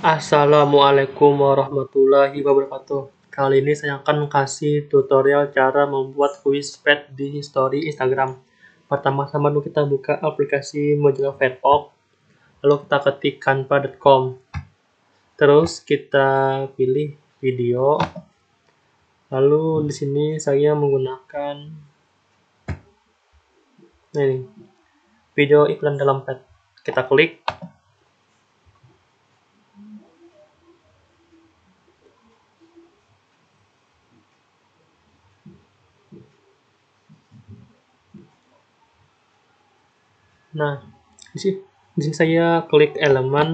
Assalamualaikum warahmatullahi wabarakatuh. Kali ini saya akan kasih tutorial cara membuat quiz pad di history Instagram. Pertama-tama dulu kita buka aplikasi Mozilla Firefox, lalu kita ketik canva.com. Terus kita pilih video. Lalu di sini saya menggunakan ini video iklan dalam pad. Kita klik. Nah, di sini saya klik elemen,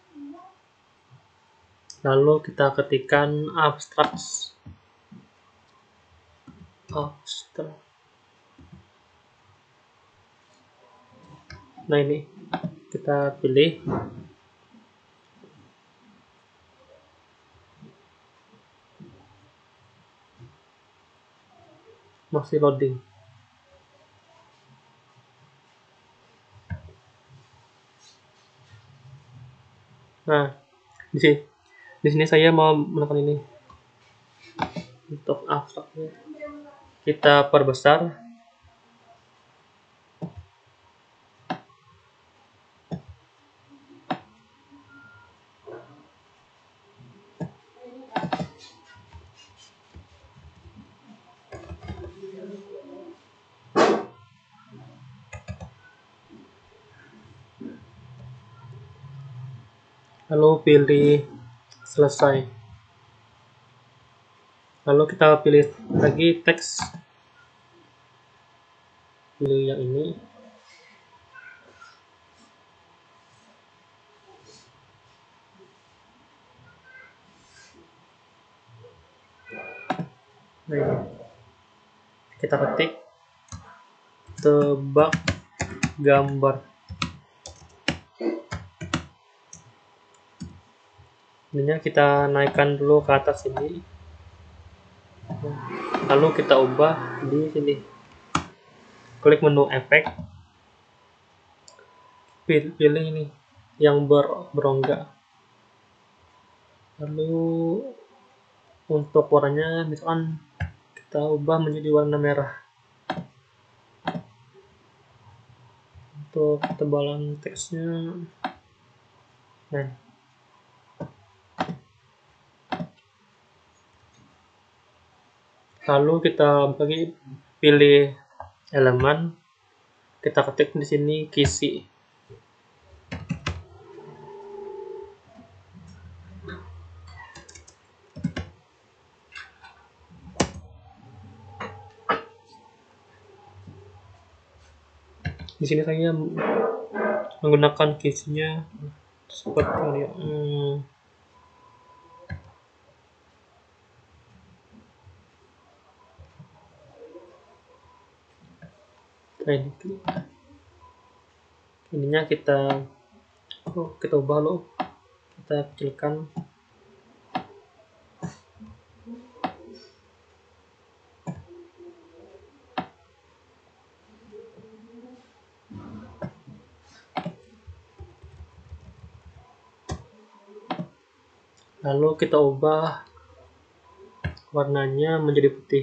lalu kita ketikkan abstract. Nah, ini kita pilih. Masih loading. Nah, di sini saya mau menekan ini. Untuk abstraknya kita perbesar. Lalu pilih selesai. Lalu kita pilih lagi teks. Pilih yang ini. Nah, kita ketik tebak gambar. Ininya kita naikkan dulu ke atas ini. Lalu kita ubah di sini. Klik menu efek. Pilih ini yang berongga. Lalu untuk warnanya misalkan kita ubah menjadi warna merah. Untuk ketebalan teksnya, nah, lalu kita pilih elemen, kita ketik di sini kisi. Di sini saya menggunakan kisinya seperti ini. Ininya kita ubah loh, kita kecilkan. Lalu kita ubah warnanya menjadi putih.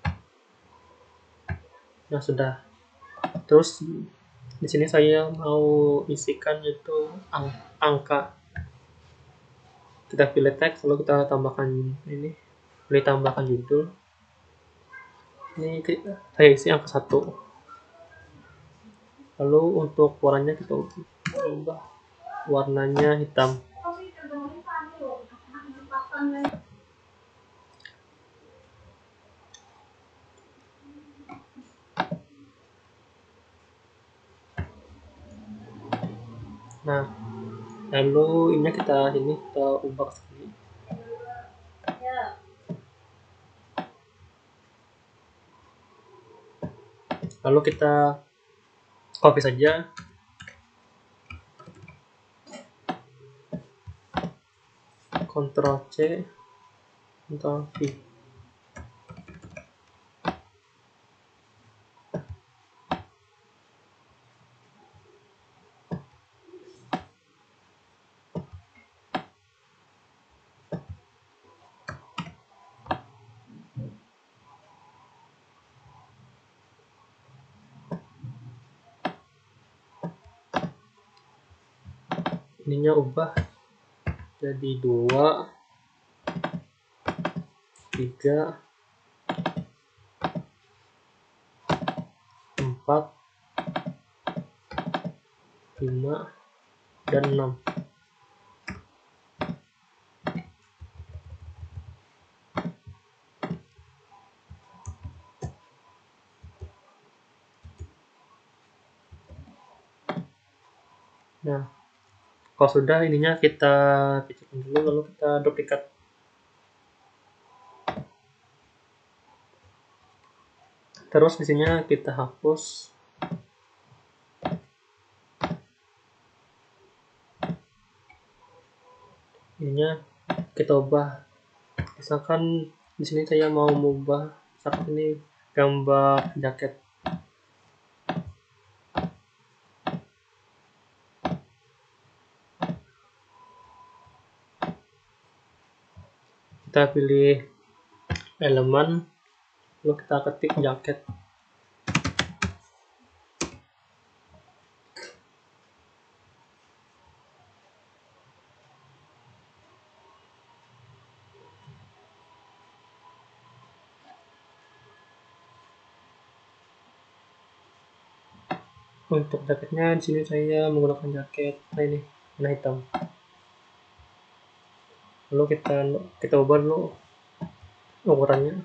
Nah, sudah. Terus di sini saya mau isikan itu angka. Kita pilih teks, lalu kita tambahkan ini. Pilih tambahkan judul. Ini saya isi angka 1. Lalu untuk warnanya kita ubah warnanya hitam. Nah, lalu ini kita ubah sekali. Lalu kita copy saja. Ctrl C, Ctrl V. ininya ubah jadi 2, 3, 4, 5, dan 6. Nah, kalau sudah ininya kita pecahkan dulu, lalu kita duplikat. Terus di sini kita hapus. Ininya kita ubah. Misalkan di sini saya mau mengubah, misalkan ini gambar jaket. Kita pilih elemen, lalu kita ketik jaket. Untuk jaketnya di sini saya menggunakan jaket ini warna hitam. Lalu kita ubah dulu ukurannya.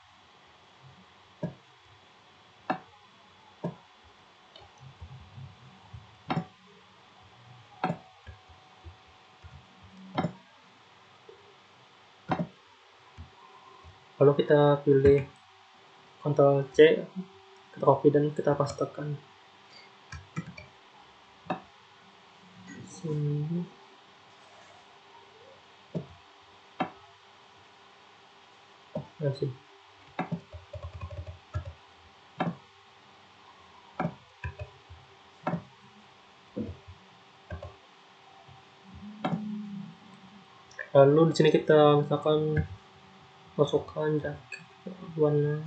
Lalu kita pilih Ctrl C, kita copy dan kita pastekan sini. Nah, sini. Lalu di sini kita misalkan masukkan jaket warna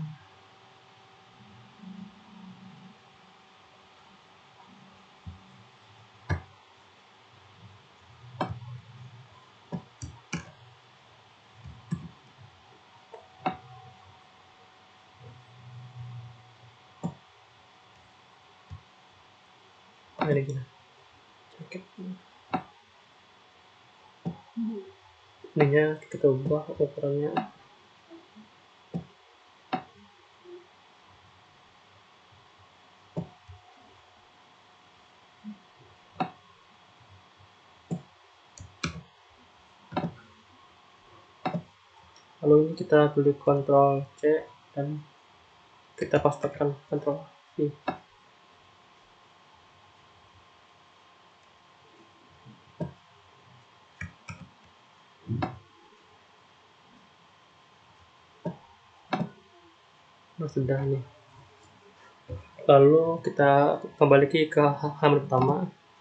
ini gini. Jaket ininya kita ubah ukurannya. Lalu ini kita pilih Ctrl C dan kita pastekan Ctrl V. Nah, sudah nih. Lalu kita kembali ke halaman pertama.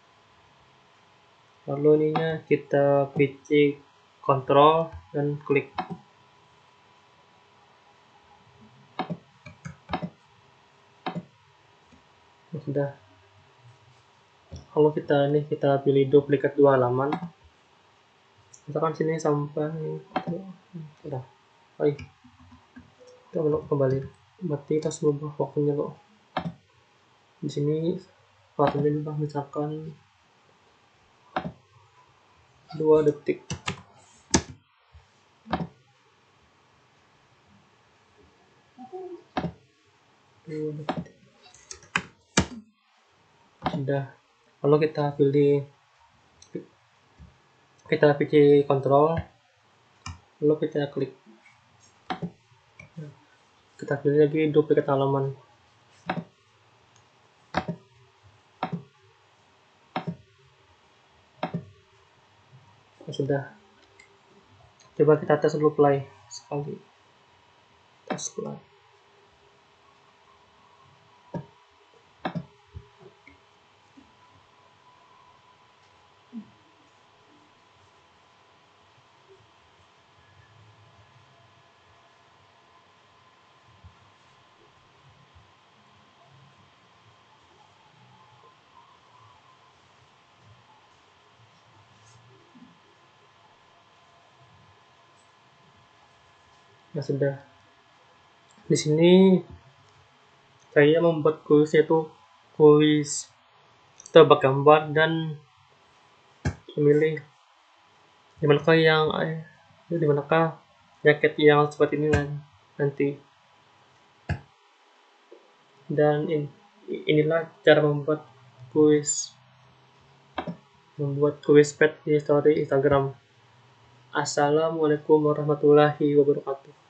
Lalu ininya kita pilih Ctrl dan klik. Nah, sudah. Lalu kita pilih duplikat 2 halaman. Misalkan sini sampai sudah. Baik. Kita kembali. Berarti kita harus ubah waktunya loh. Di sini waktunya juga misalkan 2 detik. Sudah. Lalu kita pilih kontrol, lalu kita klik. Kita pilih lagi duplikat halaman. Sudah. Coba kita tes dulu play sekali. Tes play. Nah, sudah. Di sini saya membuat kuis, yaitu kuis tebak gambar dan memilih dimanakah jaket yang seperti ini nanti. Dan inilah cara membuat kuis pet di story Instagram. Assalamualaikum warahmatullahi wabarakatuh.